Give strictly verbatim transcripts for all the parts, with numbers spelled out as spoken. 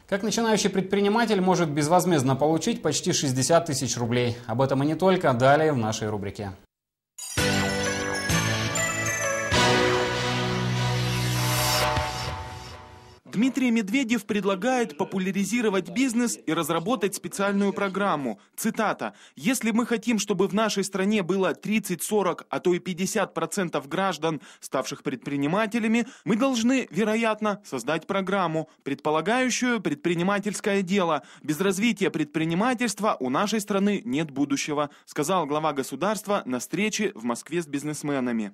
Как начинающий предприниматель может безвозмездно получить почти шестьдесят тысяч рублей. Об этом и не только, далее в нашей рубрике. Дмитрий Медведев предлагает популяризировать бизнес и разработать специальную программу. Цитата. «Если мы хотим, чтобы в нашей стране было тридцать-сорок, а то и пятьдесят процентов граждан, ставших предпринимателями, мы должны, вероятно, создать программу, предполагающую предпринимательское дело. Без развития предпринимательства у нашей страны нет будущего», сказал глава государства на встрече в Москве с бизнесменами.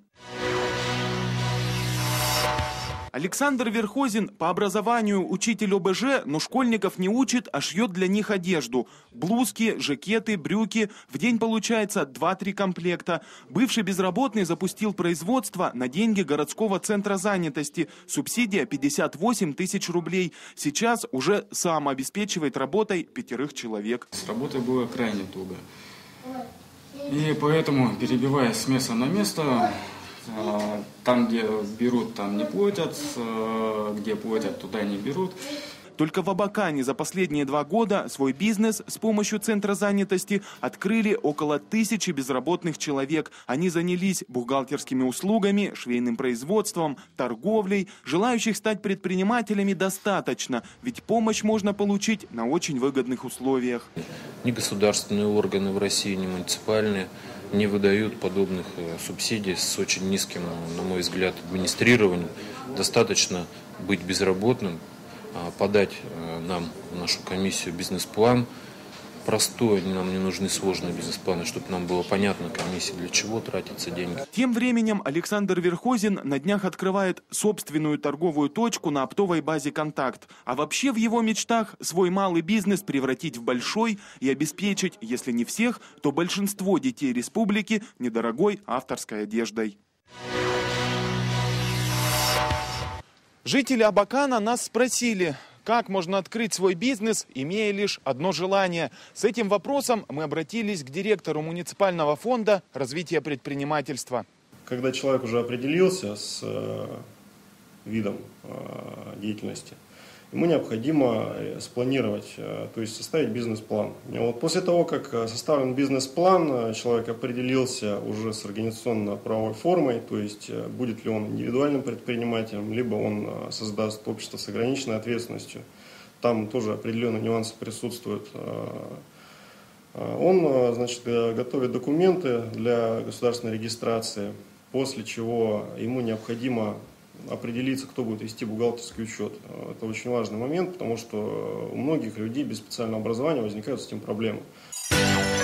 Александр Верхозин по образованию учитель о бэ жэ, но школьников не учит, а шьет для них одежду. Блузки, жакеты, брюки. В день получается два-три комплекта. Бывший безработный запустил производство на деньги городского центра занятости. Субсидия пятьдесят восемь тысяч рублей. Сейчас уже сам обеспечивает работой пятерых человек. С работой было крайне туго. И поэтому, перебиваясь с места на место, там, где берут, там не платят, где платят, туда не берут. Только в Абакане за последние два года свой бизнес с помощью центра занятости открыли около тысячи безработных человек. Они занялись бухгалтерскими услугами, швейным производством, торговлей. Желающих стать предпринимателями достаточно, ведь помощь можно получить на очень выгодных условиях. Ни государственные органы в России, ни муниципальные не выдают подобных субсидий с очень низким, на мой взгляд, администрированием. Достаточно быть безработным, подать нам в нашу комиссию бизнес-план. Простой, нам не нужны сложные бизнес-планы, чтобы нам было понятно, комиссии, для чего тратятся деньги. Тем временем Александр Верхозин на днях открывает собственную торговую точку на оптовой базе «Контакт». А вообще в его мечтах свой малый бизнес превратить в большой и обеспечить, если не всех, то большинство детей республики недорогой авторской одеждой. Жители Абакана нас спросили, как можно открыть свой бизнес, имея лишь одно желание. С этим вопросом мы обратились к директору муниципального фонда развития предпринимательства. Когда человек уже определился с э, видом э, деятельности, ему необходимо спланировать, э, то есть составить бизнес-план. И вот после того, как составлен бизнес-план, человек определился уже с организационно-правовой формой, то есть э, будет ли он индивидуальным предпринимателем, либо он э, создаст общество с ограниченной ответственностью. Там тоже определенные нюансы присутствуют. Он, значит, готовит документы для государственной регистрации, после чего ему необходимо определиться, кто будет вести бухгалтерский учет. Это очень важный момент, потому что у многих людей без специального образования возникают с этим проблемы.